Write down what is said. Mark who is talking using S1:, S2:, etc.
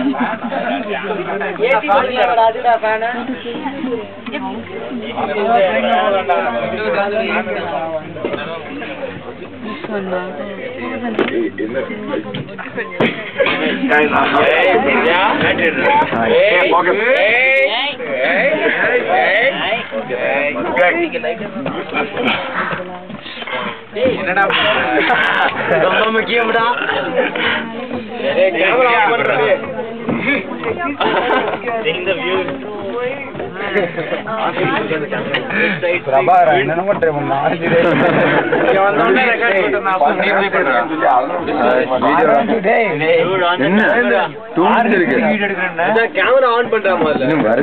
S1: ரொம்ப முக்கியம்டா.
S2: பிரபாகரன் என்ன பண்றேன்
S1: கேமரா ஆன் பண்ற மாதிரி